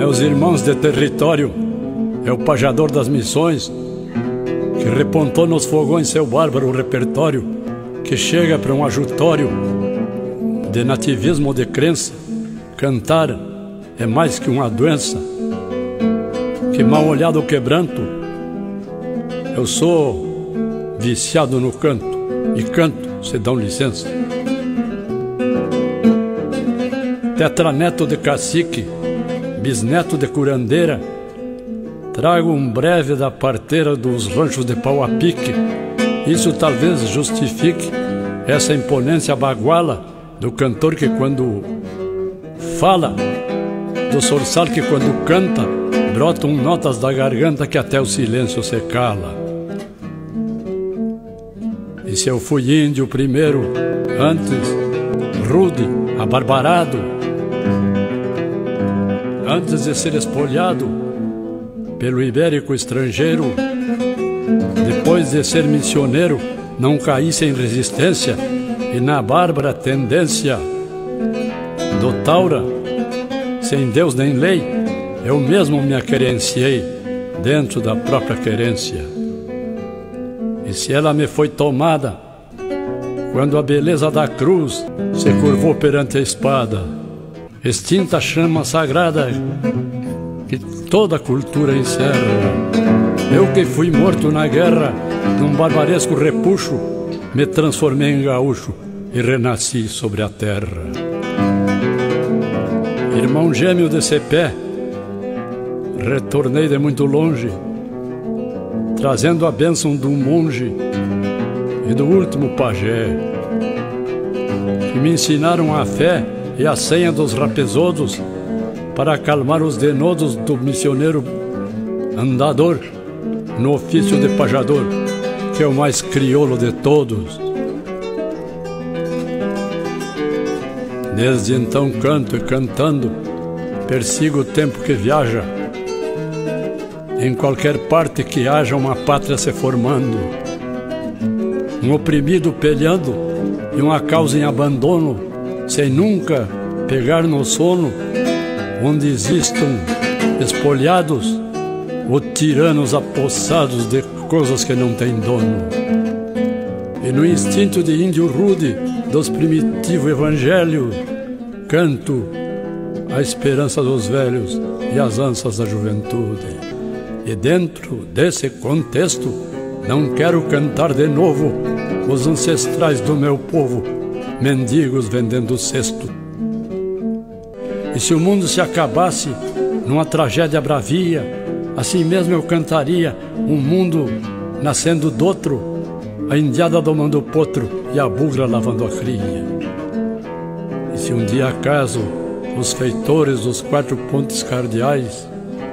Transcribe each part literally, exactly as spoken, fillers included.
Meus irmãos de território, é o pajador das missões, que repontou nos fogões seu bárbaro repertório, que chega para um ajutório de nativismo ou de crença. Cantar é mais que uma doença, que mal olhado o quebranto. Eu sou viciado no canto, e canto, se dão licença. Tetraneto de cacique, bisneto de curandeira, trago um breve da parteira dos ranchos de pau a pique. Isso talvez justifique essa imponência baguala do cantor que quando fala, do sorçal que quando canta, brotam notas da garganta que até o silêncio se cala. E se eu fui índio primeiro, antes rude, abarbarado, antes de ser espolhado pelo ibérico estrangeiro, depois de ser missioneiro, não caí sem resistência, e na bárbara tendência do taura, sem Deus nem lei, eu mesmo me aquerenciei dentro da própria querência. E se ela me foi tomada quando a beleza da cruz se curvou perante a espada, extinta chama sagrada que toda cultura encerra, eu que fui morto na guerra, num barbaresco repuxo, me transformei em gaúcho e renasci sobre a terra. Irmão gêmeo de Cepé, retornei de muito longe, trazendo a bênção do monge e do último pajé, que me ensinaram a fé e a senha dos rapezodos para acalmar os denodos do missioneiro andador no ofício de pajador, que é o mais crioulo de todos. Desde então canto e cantando, persigo o tempo que viaja, em qualquer parte que haja uma pátria se formando, um oprimido peleando e uma causa em abandono, sem nunca pegar no sono, onde existam espolhados ou tiranos apossados de coisas que não têm dono. E no instinto de índio rude dos primitivos evangelhos, canto a esperança dos velhos e as ânsias da juventude. E dentro desse contexto, não quero cantar de novo os ancestrais do meu povo, mendigos vendendo cesto. E se o mundo se acabasse numa tragédia bravia, assim mesmo eu cantaria um mundo nascendo doutro, a indiada domando o potro e a bugra lavando a cria. E se um dia acaso os feitores dos quatro pontos cardeais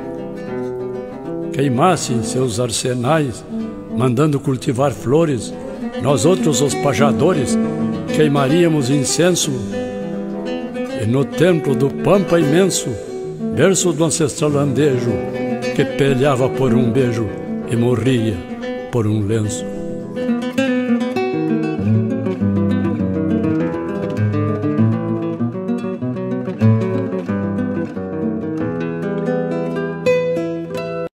queimassem seus arsenais, mandando cultivar flores, nós outros, os pajadores, queimaríamos incenso, e no templo do Pampa imenso, berço do ancestral andejo, que peleava por um beijo e morria por um lenço.